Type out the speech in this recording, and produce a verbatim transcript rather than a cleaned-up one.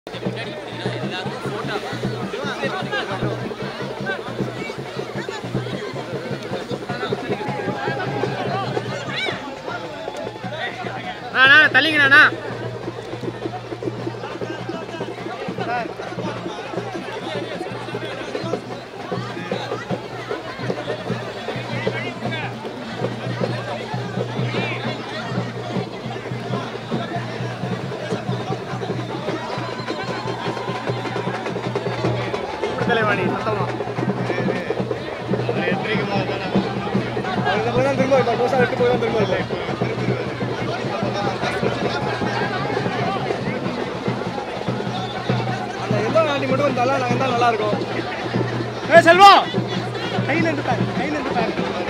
அண்ணா தள்ளிங்கண்ணா தலைவாணி சத்தமா திரும்ப தோசை விட்டு போய் தான் திரும்ப இல்லை அந்த எல்லோ நாட்டி மட்டும் வந்தாலும் நாங்கள் தான் நல்லா இருக்கும். ஏ செல்வம் கையில இருந்து பாரு கையில இருந்து பாரு